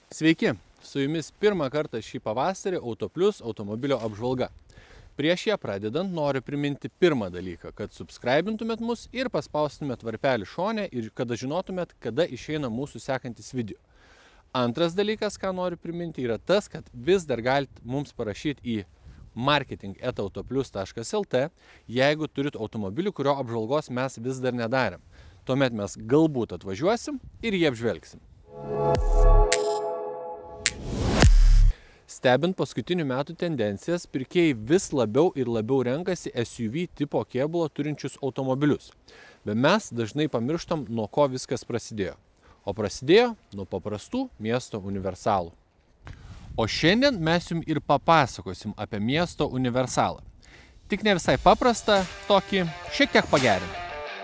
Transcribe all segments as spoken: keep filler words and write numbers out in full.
Sveiki, su jumis pirmą kartą šį pavasarį Autoplius automobilio apžvalga. Prieš ją pradedant noriu priminti pirmą dalyką, kad subscribintumėt mus ir paspaustumėt varpelį šone ir kada žinotumėt, kada išeina mūsų sekantis video. Antras dalykas, ką noriu priminti, yra tas, kad vis dar galite mums parašyti į marketing eta autoplius taškas lt, jeigu turit automobilių, kurio apžvalgos mes vis dar nedarėm. Tuomet mes galbūt atvažiuosim ir jį apžvelgsim. Stebint paskutinių metų tendencijas, pirkėjai vis labiau ir labiau renkasi S U V tipo kėbulo turinčius automobilius. Bet mes dažnai pamirštam, nuo ko viskas prasidėjo. O prasidėjo nuo paprastų miesto universalų. O šiandien mes jums ir papasakosim apie miesto universalą. Tik ne visai paprastą, tokį šiek tiek pagerintą.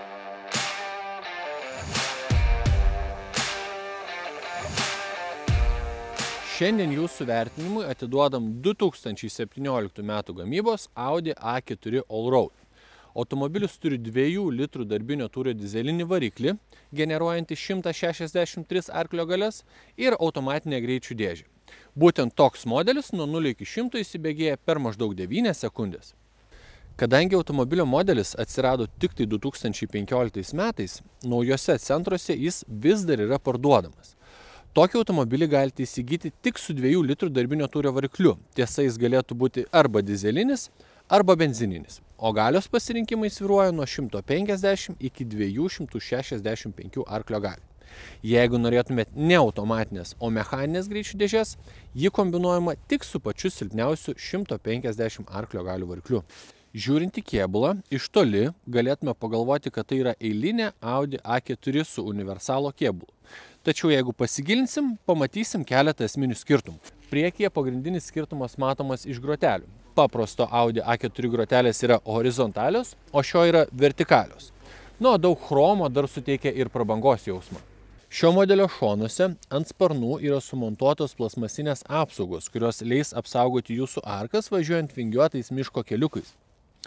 Šiandien jūsų vertinimui atiduodam du tūkstančiai septynioliktų metų gamybos Audi A keturi Allroad. Automobilis turi dviejų litrų darbinio tūrio dizelinį variklį, generuojantį šimtą šešiasdešimt tris arklio galias ir automatinę greičių dėžę. Būtent toks modelis nuo nulio iki šimto įsibėgėja per maždaug devynias sekundės. Kadangi automobilio modelis atsirado tik tai du tūkstančiai penkioliktais metais, naujose centruose jis vis dar yra parduodamas. Tokį automobilį galite įsigyti tik su dviejų litrų darbinio tūrio varikliu. Tiesa, jis galėtų būti arba dizelinis, arba benzininis. O galios pasirinkimai svyruoja nuo šimto penkiasdešimt iki dviejų šimtų šešiasdešimt penkių arklio galių. Jeigu norėtumėt ne automatinės, o mechaninės greičių dėžės, ji kombinuojama tik su pačiu silpniausiu šimto penkiasdešimt arklio galių varikliu. Žiūrint į kėbulą, iš toli galėtume pagalvoti, kad tai yra eilinė Audi A keturi su universalo kėbulu. Tačiau jeigu pasigilinsim, pamatysim keletą esminių skirtumų. Priekyje pagrindinis skirtumas matomas iš grotelių. Paprasto Audi A keturi grotelės yra horizontalios, o šio yra vertikalios. Nu, daug chromo dar suteikia ir prabangos jausmą. Šio modelio šonuose ant sparnų yra sumontuotos plastmasinės apsaugos, kurios leis apsaugoti jūsų arkas važiuojant vingiuotais miško keliukais.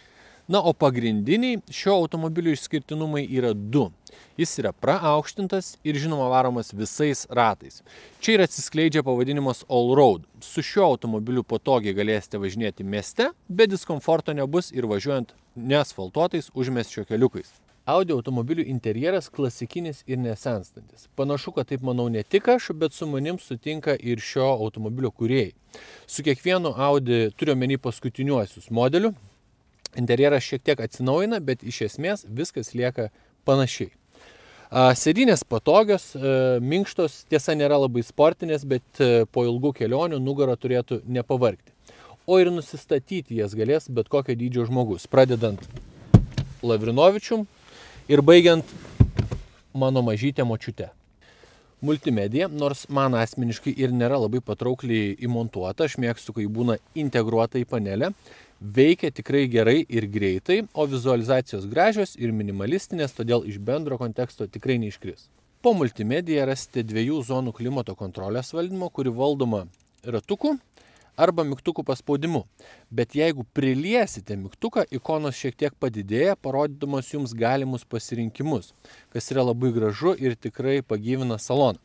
Na, o pagrindiniai šio automobilio išskirtinumai yra du. Jis yra praaukštintas ir žinoma varomas visais ratais. Čia ir atsiskleidžia pavadinimas Allroad. Su šiuo automobiliu patogiai galėsite važinėti mieste, bet diskomforto nebus ir važiuojant neasfaltuotais užmiesčio keliukais. Audi automobilių interjeras klasikinis ir nesenstantis. Panašu, kad taip manau ne tik aš, bet su manim sutinka ir šio automobilio kūrėjai. Su kiekvienu Audi turiu omeny paskutiniuosius modelių. Interjeras šiek tiek atsinaujina, bet iš esmės viskas lieka panašiai. Sėdynės patogios, minkštos, tiesa nėra labai sportinės, bet po ilgų kelionių nugarą turėtų nepavargti. O ir nusistatyti jas galės bet kokio dydžio žmogus, pradedant Lavrinovičium ir baigiant mano mažytę močiutę. Multimedija, nors man asmeniškai ir nėra labai patraukliai įmontuota, aš mėgstu, kai būna integruota į panelę, veikia tikrai gerai ir greitai, o vizualizacijos gražios ir minimalistinės, todėl iš bendro konteksto tikrai neiškris. Po multimediją rasite dviejų zonų klimato kontrolės valdymo, kuri valdoma ratuku arba mygtukų paspaudimu. Bet jeigu priliesite mygtuką, ikonos šiek tiek padidėja, parodydamas jums galimus pasirinkimus, kas yra labai gražu ir tikrai pagyvina saloną.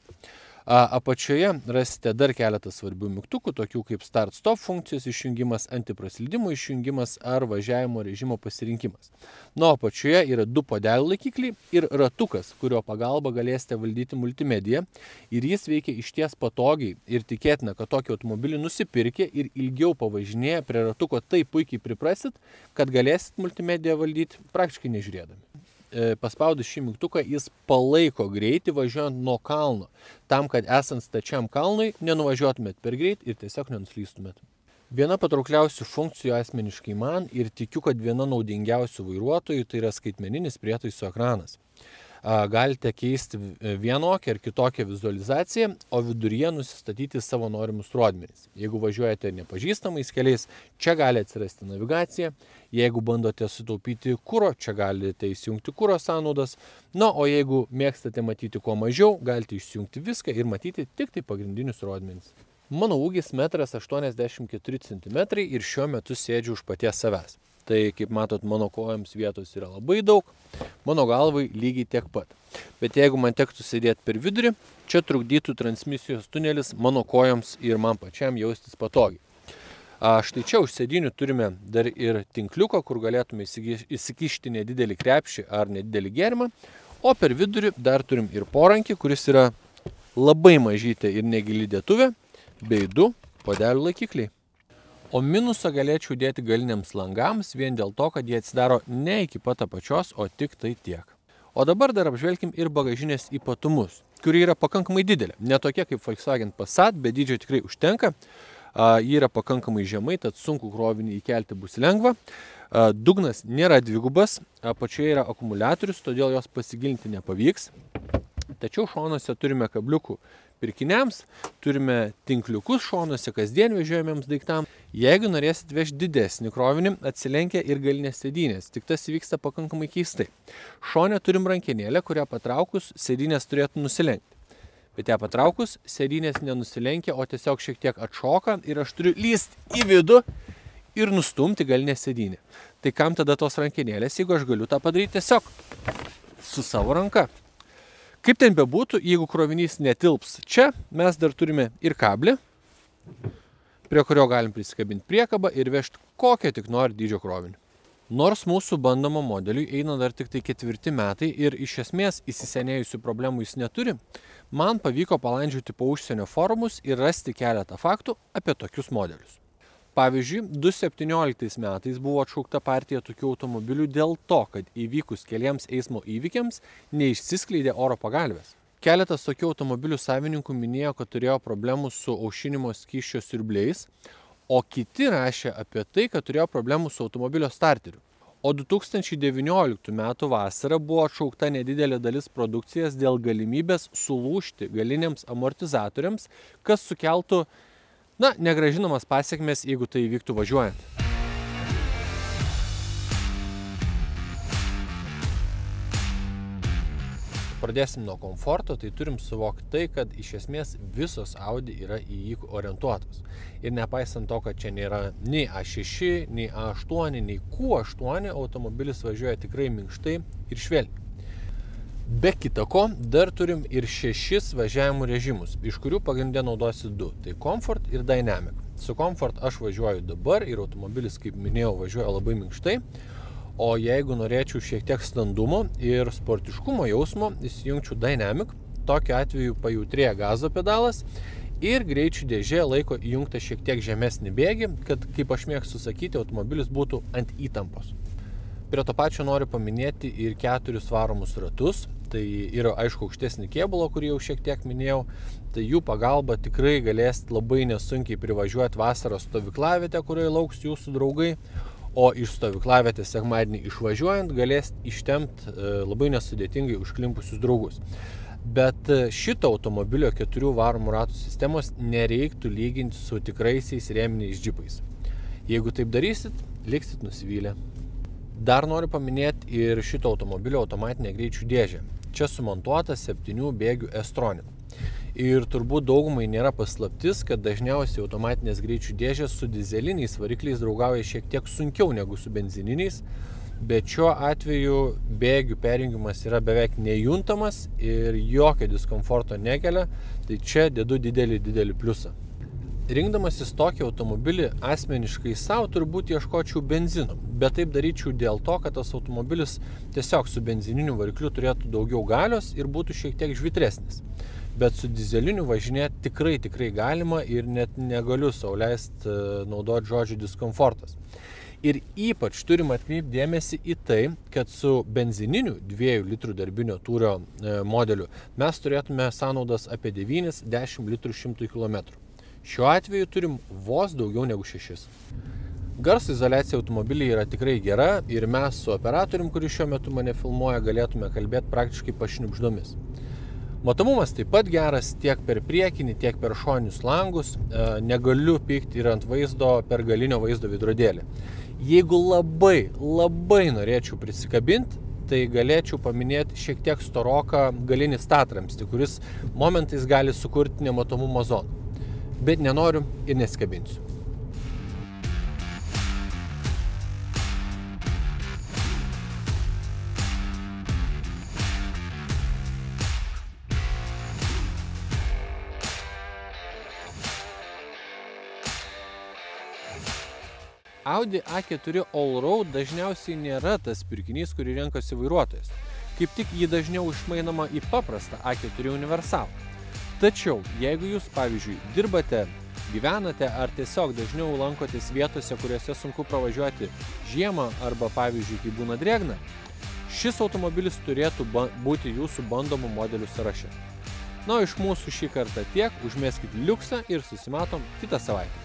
Apačioje rasite dar keletą svarbių mygtukų, tokių kaip Start-Stop funkcijos išjungimas, antipraslydimo išjungimas ar važiavimo režimo pasirinkimas. Na, apačioje yra du podelių laikikliai ir ratukas, kurio pagalba galėsite valdyti multimediją. Ir jis veikia išties patogiai ir tikėtina, kad tokį automobilį nusipirkę ir ilgiau pavažinėję prie ratuko taip puikiai priprasit, kad galėsit multimediją valdyti praktiškai nežiūrėdami. Paspaudus šį mygtuką jis palaiko greitį važiuojant nuo kalno, tam, kad esant stačiam kalnui nenuvažiuotumėt per greit ir tiesiog nenuslystumėt. Viena patraukliausių funkcijų asmeniškai man ir tikiu, kad viena naudingiausių vairuotojų tai yra skaitmeninis prietaisų ekranas. Galite keisti vienokią ar kitokią vizualizaciją, o viduryje nusistatyti savo norimus rodmenis. Jeigu važiuojate nepažįstamais keliais, čia gali atsirasti navigacija. Jeigu bandote sutaupyti kuro, čia galite įsijungti kuro sąnaudas. Na, o jeigu mėgstate matyti kuo mažiau, galite išsijungti viską ir matyti tik tai pagrindinius rodmenis. Mano ūgis metras aštuoniasdešimt keturi centimetrai ir šiuo metu sėdžiu už paties savęs. Tai kaip matot, mano kojoms vietos yra labai daug, mano galvai lygiai tiek pat. Bet jeigu man tektų sėdėti per vidurį, čia trukdytų transmisijos tunelis mano kojoms ir man pačiam jaustis patogiai. A, štai čia už sėdinių turime dar ir tinkliuką, kur galėtume įsikišti nedidelį krepšį ar nedidelį gėrimą, o per vidurį dar turim ir porankį, kuris yra labai mažytė ir negili dėtuvė, bei du puodelių laikikliai. O minusą galėčiau dėti galiniams langams vien dėl to, kad jie atsidaro ne iki pat apačios, o tik tai tiek. O dabar dar apžvelkim ir bagažinės ypatumus, kuri yra pakankamai didelė. Ne tokia kaip Volkswagen Passat, bet dydžio tikrai užtenka. Ji yra pakankamai žemai, tad sunku krovinį įkelti bus lengva. Dugnas nėra dvigubas, apačioje yra akumuliatorius, todėl jos pasigilinti nepavyks. Tačiau šonuose turime kabliukų pirkiniams, turime tinkliukus šonuose kasdien vežiojamiems daiktams. Jeigu norėsit vežti didesnį krovinį, atsilenkia ir galinės sėdynės, tik tas įvyksta pakankamai keistai. Šone turim rankenėlę, kurią patraukus sėdynės turėtų nusilenkti. Bet ją patraukus sėdynės nenusilenkia, o tiesiog šiek tiek atšoka ir aš turiu lyst į vidų ir nustumti galinę sėdynę. Tai kam tada tos rankenėlės, jeigu aš galiu tą padaryti tiesiog su savo ranka? Kaip ten bebūtų, jeigu krovinys netilps čia, mes dar turime ir kablį, prie kurio galim prisikabinti priekabą ir vežti kokią tik nori dydžio krovinį. Nors mūsų bandomo modeliui eina dar tik tai ketvirti metai ir iš esmės įsisenėjusių problemų jis neturi, man pavyko palandžiuoti po užsienio forumus ir rasti keletą faktų apie tokius modelius. Pavyzdžiui, du tūkstančiai septynioliktais metais buvo atšaukta partija tokių automobilių dėl to, kad įvykus keliems eismo įvykiams neišsiskleidė oro pagalvės. Keletas tokių automobilių savininkų minėjo, kad turėjo problemų su aušinimo skysčio siurbliais, o kiti rašė apie tai, kad turėjo problemų su automobilio starteriu. O du tūkstančiai devynioliktų metų vasarą buvo atšaukta nedidelė dalis produkcijas dėl galimybės sulūžti galiniams amortizatoriams, kas sukeltų Na, negrąžinamas pasiekmes, jeigu tai vyktų važiuojant. Pradėsim nuo komforto, tai turim suvokti tai, kad iš esmės visos Audi yra į jį orientuotos. Ir nepaisant to, kad čia nėra nei A šeši, nei A aštuoni, nei Q aštuoni, automobilis važiuoja tikrai minkštai ir švelniai. Be kita ko, dar turim ir šešis važiavimų režimus, iš kurių pagrindė naudosiu du. Tai Comfort ir Dynamic. Su Comfort aš važiuoju dabar ir automobilis, kaip minėjau, važiuoja labai minkštai. O jeigu norėčiau šiek tiek standumo ir sportiškumo jausmo, įsijungčiau Dynamic. Tokiu atveju pajautrėja gazo pedalas ir greičių dėžė laiko įjungta šiek tiek žemesnį bėgį, kad, kaip aš mėgstu sakyti, automobilis būtų ant įtampos. Prie to pačio noriu paminėti ir keturis varomus ratus. Tai yra, aišku, aukštesnį kėbulą, kurį jau šiek tiek minėjau. Tai jų pagalba tikrai galėsit labai nesunkiai privažiuoti vasaros stovyklavietę, kurioje lauks jūsų draugai. O iš stovyklavietės sekmadienį išvažiuojant galėsit ištempt labai nesudėtingai užklimpusius draugus. Bet šito automobilio keturių varomų ratų sistemos nereiktų lyginti su tikraisiais rėminiais džipais. Jeigu taip darysit, liksit nusivylę. Dar noriu paminėti ir šito automobilio automatinę greičių dėžę. Čia sumontuota septynių bėgių S-Tronic. Ir turbūt daugumai nėra paslaptis, kad dažniausiai automatinės greičių dėžės su dizeliniais varikliais draugauja šiek tiek sunkiau negu su benzininiais, bet šiuo atveju bėgių perjungimas yra beveik nejuntamas ir jokio diskomforto nekelia, tai čia dedu didelį, didelį pliusą. Rinkdamasis tokį automobilį asmeniškai savo turbūt ieškočiau benzino, bet taip daryčiau dėl to, kad tas automobilis tiesiog su benzininiu varikliu turėtų daugiau galios ir būtų šiek tiek žvitresnis. Bet su dizeliniu važinėti tikrai, tikrai galima ir net negaliu sau leisti naudoti žodžių diskomfortas. Ir ypač turim atkreipti dėmesį į tai, kad su benzininiu dviejų litrų darbinio tūrio modeliu mes turėtume sąnaudas apie devynis dešimt litrų šimtui kilometrų. Šiuo atveju turim vos daugiau negu šešis. Garso izoliacija automobilyje yra tikrai gera ir mes su operatorium, kuris šiuo metu mane filmuoja, galėtume kalbėti praktiškai pašnibždomis. Matomumas taip pat geras tiek per priekinį, tiek per šoninius langus. Negaliu pykti ir ant vaizdo per galinio vaizdo veidrodėlį. Jeigu labai, labai norėčiau prisikabinti, tai galėčiau paminėti šiek tiek storoką galinį statramstį, kuris momentais gali sukurti nematomumo zoną. Bet nenoriu ir nesikabinsiu. Audi A keturi Allroad dažniausiai nėra tas pirkinys, kurį renkasi vairuotojas. Kaip tik jį dažniau išmainoma į paprastą A keturi Universal. Tačiau, jeigu jūs, pavyzdžiui, dirbate, gyvenate ar tiesiog dažniau lankotės vietose, kuriuose sunku pravažiuoti žiemą arba, pavyzdžiui, kai būna drėgna, šis automobilis turėtų būti jūsų bandomų modelių sąraše. Na, iš mūsų šį kartą tiek, užmeskit liuksą ir susimatom kitą savaitę.